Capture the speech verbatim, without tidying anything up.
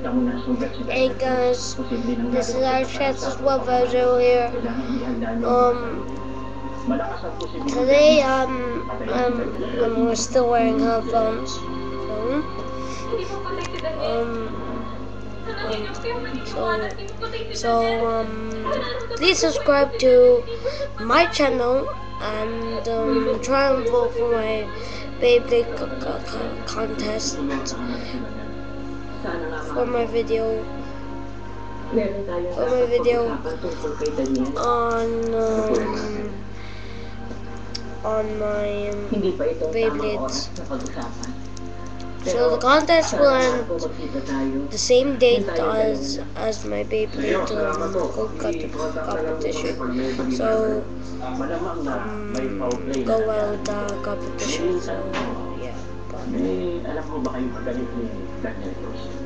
Hey guys, this is our Chances Web Virgil here. Um, today um, um, um, we're still wearing headphones. So, um, um, so, so um, please subscribe to my channel and um, try and vote for my Beyblade contest for my video. For my video on um, on my um, Beyblades. So the contest will end the same date as as my Beyblade um, competition. So um, go well with the competition. So yeah. Bye.